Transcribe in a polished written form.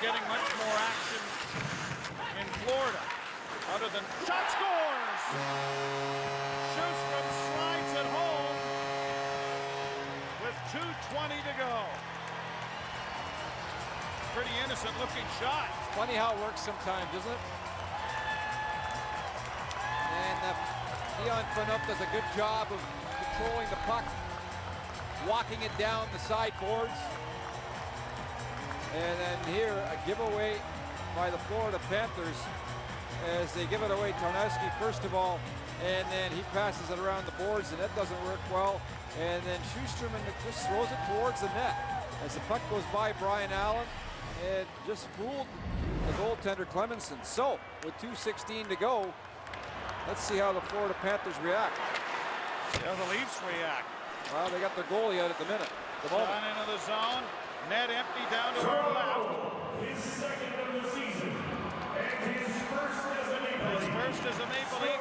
getting much more action in Florida. Other than shot scores! Sjostrom slides it home with 2:20 to go. Pretty innocent looking shot. It's funny how it works sometimes, isn't it? And Dion Phaneuf does a good job of controlling the puck, walking it down the sideboards. And then here, a giveaway by the Florida Panthers as they give it away. Tarnowski first of all, and then he passes it around the boards, and that doesn't work well. And then Sjostrom just throws it towards the net. As the puck goes by Brian Allen, it just fooled the goaltender Clemenson. So, with 2:16 to go, let's see how the Florida Panthers react. See how the Leafs react. Well, they got their goalie out at the minute. Down into the zone. Net empty down to our left. His second of the season. And his first as a Maple Leaf. His first as a Maple Leaf.